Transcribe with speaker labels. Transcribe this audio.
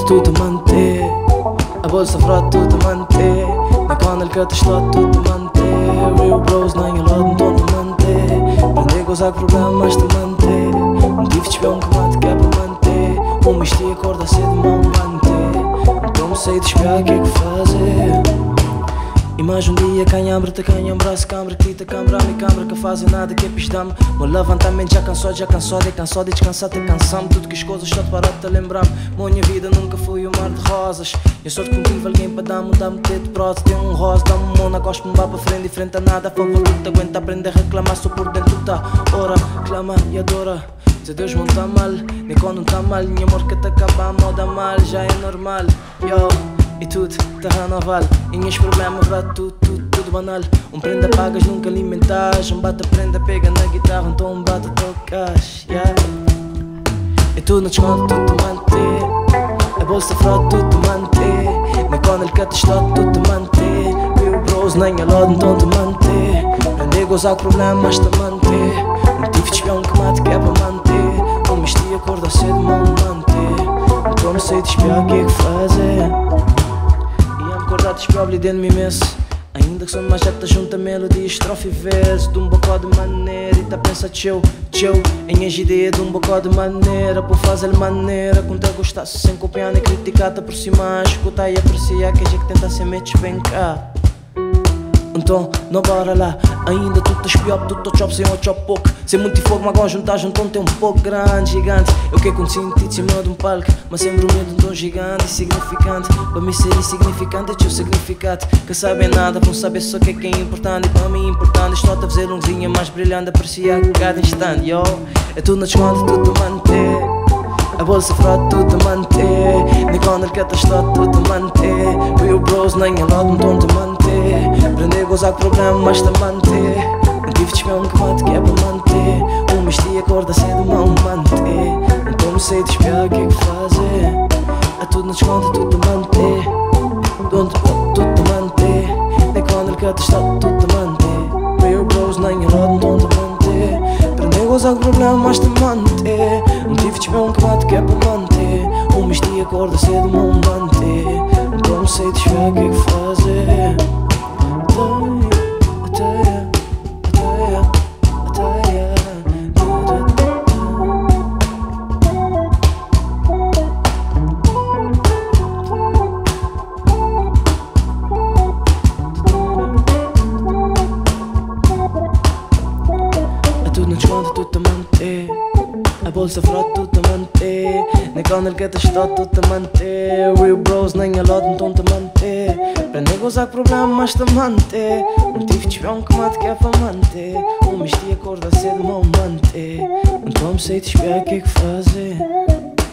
Speaker 1: tu te manter. A bolsa frott tu te manter. Na kanal que te slott tu te manter. Real bros na inga lado então te manter. Prender gozar problemas te manter. Tive de espião que mate que é para manter. Mistia acorda cedo mal manter. Então sei de espiar que é que fazer. E mais dia canha abre-te, canha abraço, câmara, quita, câmara, me câmara que fazem nada que é pisdame. Meu levantamento já cansou de descansar, te cansamos. Tudo que as coisas só te parou de te lembrar. Minha vida nunca foi um mar de rosas. Eu sou de contigo, alguém para dar-me ter de prosa. Tem um rosa, dá-me mona, gosto-me vá para frente, diferente a nada. A favor do te aguenta, aprender a reclamar, só por dentro tá. Ora, clama e adora. Se Deus não tá mal, nem quando não tá mal. Minha amor que te acaba, a moda mal, já é normal. Yo. E tudo te renovar. E meus problemas para tudo banal. Prenda pagas, nunca alimentares. Bate prenda, pega na guitarra, então bate tocas, yeah. E tudo no desconto, tu te manter. A bolsa frota, tu te manter. Na quando ele que te slot, tu te manter. Real bros, nem a lado, então te manter. Prender gozar problemas, te manter. Tive de espião que mate que é para manter. Mistia acorda cedo, mal manter. Então não sei de espiar, que é que fazer. Acordar desprobre dentro de mim mesmo. Ainda que sou mais jeta, junta melodia, estrofe e verso. De bocó de maneira e tá pensa tchau. Em as ideias de bocó de maneira. Por fazer maneira, quando te gostasse sem copiar nem criticar. Te aproximar, escutar e apreciar. Que a gente tenta ser metes bem cá. Então, não bora lá. Ainda tu te espiop, tu te chop sem o chop pouco. Sem muito fogo, mas agora juntar, então tem um pouco grande, gigante. Eu que consigo de cima de palco. Mas sempre o medo de um gigante e significante. Para mim ser insignificante é teu significado. Que sabem nada, vão saber só que é importante. E para mim importante, estou a fazer um cozinha mais brilhante. Apreciar cada instante, yo. É tudo na desconto, tu te manter. A bolsa frota, tu te manter. Nem quando ele quer te slot, tu te manter. Real bros, nem a lado, então te manter. Prender gozar problemas, te manter. Tive de espião que mate que é para manter. Mistia acorda cedo, mal manter. Então não sei de espiar, que é que fazer. É tudo no desconto, tu te manter. Don't tu te manter. Nem quando ele quer te slot, tu te manter. Real bros, nem a lado, então te manter. Prender gozar problemas, te manter. Tive de espião que mate que é para manter. Mistia acorda cedo, mal manter. Então não sei de espiar, que é que fazer. Tu te manter. A bolsa frota, tu te manter. Nem quando ele quer te slot, tu te manter. Real bros, nem a lado, então te manter. Para nem gozar problemas, te manter. Tive de espião que mate que é para manter. Mistia acorda cedo, mal manter. Então sei de espiar, que é que fazer.